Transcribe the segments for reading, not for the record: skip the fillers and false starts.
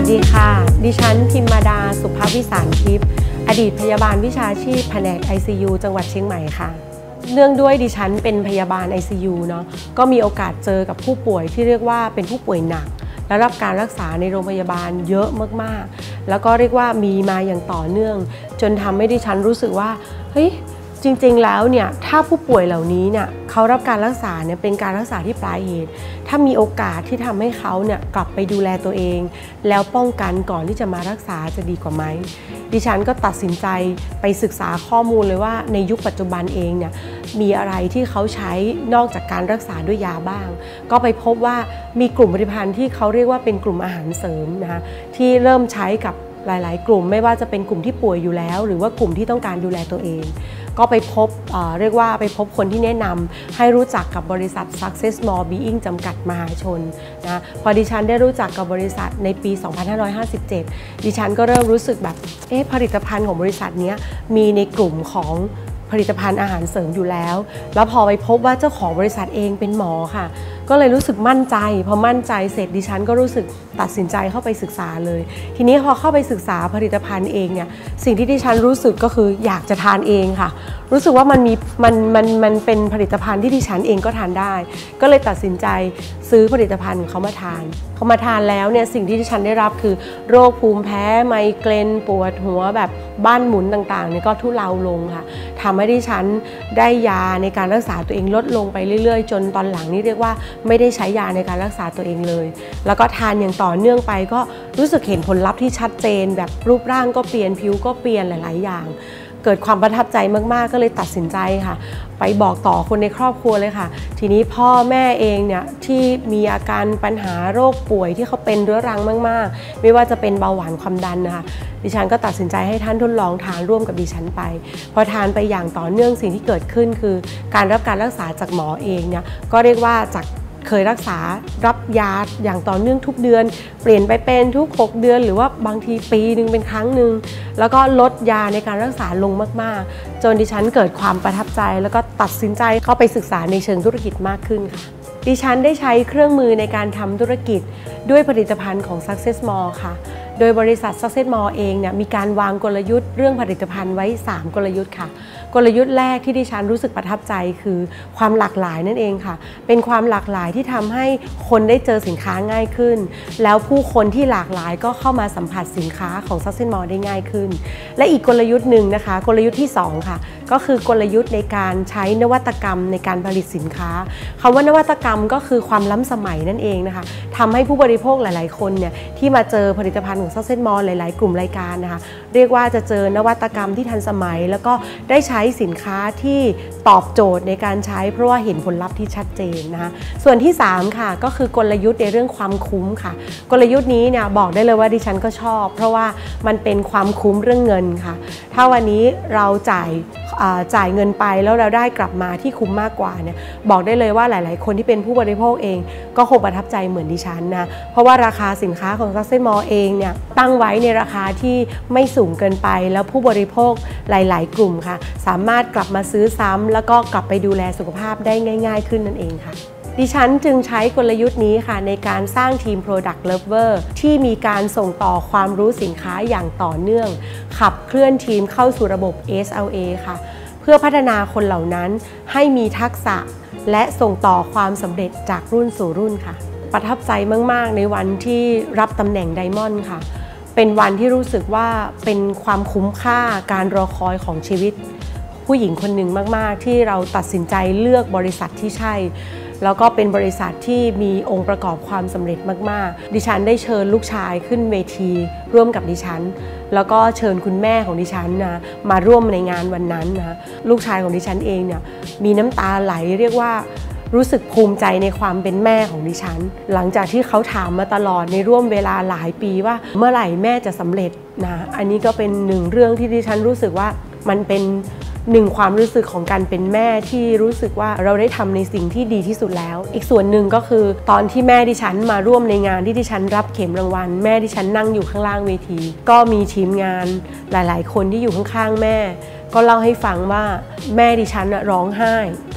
ดีค่ะดิฉันพิมมาดาสุภวิสารทิพย์อดีตพยาบาลวิชาชีพแผนก ICU จังหวัดเชียงใหม่ค่ะเนื่องด้วยดิฉันเป็นพยาบาล ICU เนาะก็มีโอกาสเจอกับผู้ป่วยที่เรียกว่าเป็นผู้ป่วยหนักและรับการรักษาในโรงพยาบาลเยอะมากๆแล้วก็เรียกว่ามีมาอย่างต่อเนื่องจนทำให้ดิฉันรู้สึกว่าเฮ้ยจริงๆแล้วเนี่ยถ้าผู้ป่วยเหล่านี้เนี่ยเขารับการรักษาเนี่ยเป็นการรักษาที่ปลายเหตุถ้ามีโอกาสที่ทำให้เขาเนี่ยกลับไปดูแลตัวเองแล้วป้องกันก่อนที่จะมารักษาจะดีกว่าไหมดิฉันก็ตัดสินใจไปศึกษาข้อมูลเลยว่าในยุคปัจจุบันเองเนี่ยมีอะไรที่เขาใช้นอกจากการรักษาด้วยยาบ้างก็ไปพบว่ามีกลุ่มผลิตภัณฑ์ที่เขาเรียกว่าเป็นกลุ่มอาหารเสริมนะคะที่เริ่มใช้กับหลายๆกลุ่มไม่ว่าจะเป็นกลุ่มที่ป่วยอยู่แล้วหรือว่ากลุ่มที่ต้องการดูแลตัวเองก็ไปพบเรียกว่าไปพบคนที่แนะนำให้รู้จักกับบริษัท Success More Being จำกัดมหาชนนะพอดิฉันได้รู้จักกับบริษัทในปี 2557 ดิฉันก็เริ่มรู้สึกแบบผลิตภัณฑ์ของบริษัทนี้มีในกลุ่มของผลิตภัณฑ์อาหารเสริมอยู่แล้วพอไปพบว่าเจ้าของบริษัทเองเป็นหมอค่ะก็เลยรู้สึกมั่นใจพอมั่นใจเสร็จดิฉันก็รู้สึกตัดสินใจเข้าไปศึกษาเลยทีนี้พอเข้าไปศึกษาผลิตภัณฑ์เองเนี่ยสิ่งที่ดิฉันรู้สึกก็คืออยากจะทานเองค่ะรู้สึกว่ามันเป็นผลิตภัณฑ์ที่ดิฉันเองก็ทานได้ก็เลยตัดสินใจซื้อผลิตภัณฑ์เขามาทานแล้วเนี่ยสิ่งที่ดิฉันได้รับคือโรคภูมิแพ้ไมเกรนปวดหัวแบบบ้านหมุนต่างๆเนี่ยก็ทุเลาลงค่ะทำให้ดิฉันได้ยาในการรักษาตัวเองลดลงไปเรื่อยๆจนตอนหลังนี่เรียกว่าไม่ได้ใช้ยาในการรักษาตัวเองเลยแล้วก็ทานอย่างต่อเนื่องไปก็รู้สึกเห็นผลลัพธ์ที่ชัดเจนแบบรูปร่างก็เปลี่ยนผิวก็เปลี่ยนหลายๆอย่างเกิดความประทับใจมากๆก็เลยตัดสินใจค่ะไปบอกต่อคนในครอบครัวเลยค่ะทีนี้พ่อแม่เองเนี่ยที่มีอาการปัญหาโรคป่วยที่เขาเป็นเรื้อรังมากๆไม่ว่าจะเป็นเบาหวานความดันนะคะดิฉันก็ตัดสินใจให้ท่านทดลองทานร่วมกับดิฉันไปพอทานไปอย่างต่อเนื่องสิ่งที่เกิดขึ้นคือการรับการรักษาจากหมอเองเนี่ยก็เรียกว่าจากเคยรักษารับยาอย่างต่อเนื่องทุกเดือนเปลี่ยนไปเป็นทุก6เดือนหรือว่าบางทีปีนึงเป็นครั้งหนึ่งแล้วก็ลดยาในการรักษาลงมากๆจนดิฉันเกิดความประทับใจแล้วก็ตัดสินใจเข้าไปศึกษาในเชิงธุรกิจมากขึ้นค่ะดิฉันได้ใช้เครื่องมือในการทำธุรกิจด้วยผลิตภัณฑ์ของ Success More ค่ะโดยบริษัท Success More เองเนี่ยมีการวางกลยุทธ์เรื่องผลิตภัณฑ์ไว้3กลยุทธ์ค่ะกลยุทธ์แรกที่ดิฉันรู้สึกประทับใจคือความหลากหลายนั่นเองค่ะเป็นความหลากหลายที่ทำให้คนได้เจอสินค้าง่ายขึ้นแล้วผู้คนที่หลากหลายก็เข้ามาสัมผัสสินค้าของ Success More ได้ง่ายขึ้นและอีกกลยุทธ์หนึ่งนะคะกลยุทธ์ที่2ค่ะก็คือกลยุทธ์ในการใช้นวัตกรรมในการผลิตสินค้าคำว่านวัตกรรมก็คือความล้ำสมัยนั่นเองนะคะทำให้ผู้บริโภคหลายๆคนเนี่ยที่มาเจอผลิตภัณฑ์ของ Success More หลายๆกลุ่มรายการนะคะเรียกว่าจะเจอนวัตกรรมที่ทันสมัยแล้วก็ได้ใช้สินค้าที่ตอบโจทย์ในการใช้เพราะว่าเห็นผลลัพธ์ที่ชัดเจนนะคะส่วนที่3ค่ะก็คือกลยุทธ์ในเรื่องความคุ้มค่ะกลยุทธ์นี้เนี่ยบอกได้เลยว่าดิฉันก็ชอบเพราะว่ามันเป็นความคุ้มเรื่องเงินค่ะถ้าวันนี้เราจ่ายเงินไปแล้วเราได้กลับมาที่คุ้มมากกว่าเนี่ยบอกได้เลยว่าหลายๆคนที่เป็นผู้บริโภคเองก็คงประทับใจเหมือนดิฉันนะเพราะว่าราคาสินค้าของ Success More เองเนี่ยตั้งไว้ในราคาที่ไม่สูงเกินไปแล้วผู้บริโภคหลายๆกลุ่มค่ะสามารถกลับมาซื้อซ้ำแล้วก็กลับไปดูแลสุขภาพได้ง่ายๆขึ้นนั่นเองค่ะดิฉันจึงใช้กลยุทธ์นี้ค่ะในการสร้างทีม Product Lover ที่มีการส่งต่อความรู้สินค้าอย่างต่อเนื่องขับเคลื่อนทีมเข้าสู่ระบบ SLA ค่ะเพื่อพัฒนาคนเหล่านั้นให้มีทักษะและส่งต่อความสำเร็จจากรุ่นสู่รุ่นค่ะประทับใจมากๆในวันที่รับตำแหน่งไดมอนด์ค่ะเป็นวันที่รู้สึกว่าเป็นความคุ้มค่าการรอคอยของชีวิตผู้หญิงคนหนึ่งมากๆที่เราตัดสินใจเลือกบริษัทที่ใช่แล้วก็เป็นบริษัทที่มีองค์ประกอบความสำเร็จมากๆดิฉันได้เชิญลูกชายขึ้นเวทีร่วมกับดิฉันแล้วก็เชิญคุณแม่ของดิฉันนะมาร่วมในงานวันนั้นนะลูกชายของดิฉันเองเนี่ยมีน้ำตาไหลเรียกว่ารู้สึกภูมิใจในความเป็นแม่ของดิฉันหลังจากที่เขาถามมาตลอดในร่วมเวลาหลายปีว่าเมื่อไหร่แม่จะสำเร็จนะอันนี้ก็เป็นหนึ่งเรื่องที่ดิฉันรู้สึกว่ามันเป็นหนึ่งความรู้สึกของการเป็นแม่ที่รู้สึกว่าเราได้ทำในสิ่งที่ดีที่สุดแล้วอีกส่วนหนึ่งก็คือตอนที่แม่ดิฉันมาร่วมในงานที่ดิฉันรับเข็มรางวัลแม่ดิฉันนั่งอยู่ข้างล่างเวทีก็มีทีมงานหลายๆคนที่อยู่ข้างๆแม่ก็เล่าให้ฟังว่าแม่ดิฉันร้องไห้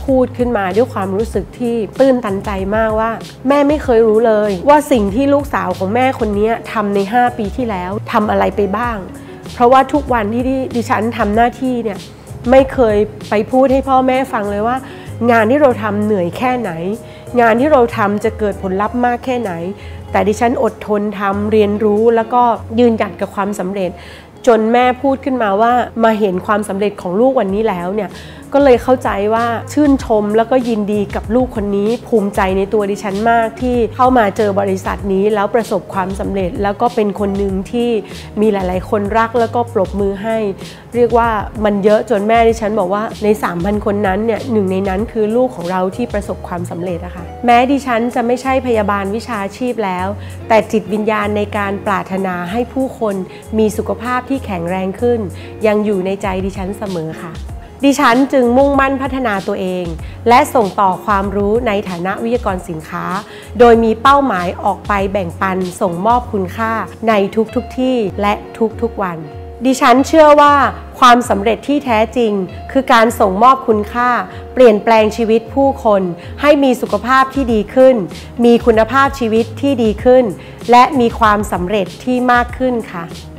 พูดขึ้นมาด้วยความรู้สึกที่ตื้นตันใจมากว่าแม่ไม่เคยรู้เลยว่าสิ่งที่ลูกสาวของแม่คนนี้ทำใน5 ปีที่แล้วทำอะไรไปบ้างเพราะว่าทุกวันที่ดิฉันทำหน้าที่เนี่ยไม่เคยไปพูดให้พ่อแม่ฟังเลยว่างานที่เราทำเหนื่อยแค่ไหนงานที่เราทำจะเกิดผลลัพธ์มากแค่ไหนแต่ดิฉันอดทนทำเรียนรู้แล้วก็ยืนหยัดกับความสำเร็จจนแม่พูดขึ้นมาว่ามาเห็นความสำเร็จของลูกวันนี้แล้วเนี่ยก็เลยเข้าใจว่าชื่นชมแล้วก็ยินดีกับลูกคนนี้ภูมิใจในตัวดิฉันมากที่เข้ามาเจอบริษัทนี้แล้วประสบความสำเร็จแล้วก็เป็นคนหนึ่งที่มีหลายๆคนรักแล้วก็ปรบมือให้เรียกว่ามันเยอะจนแม่ดิฉันบอกว่าใน 3,000 คนนั้นเนี่ยหนึ่งในนั้นคือลูกของเราที่ประสบความสำเร็จนะคะแม้ดิฉันจะไม่ใช่พยาบาลวิชาชีพแล้วแต่จิตวิญญาณในการปรารถนาให้ผู้คนมีสุขภาพที่แข็งแรงขึ้นยังอยู่ในใจดิฉันเสมอค่ะดิฉันจึงมุ่งมั่นพัฒนาตัวเองและส่งต่อความรู้ในฐานะวิทยากรสินค้าโดยมีเป้าหมายออกไปแบ่งปันส่งมอบคุณค่าในทุกที่และทุกวันดิฉันเชื่อว่าความสำเร็จที่แท้จริงคือการส่งมอบคุณค่าเปลี่ยนแปลงชีวิตผู้คนให้มีสุขภาพที่ดีขึ้นมีคุณภาพชีวิตที่ดีขึ้นและมีความสำเร็จที่มากขึ้นค่ะ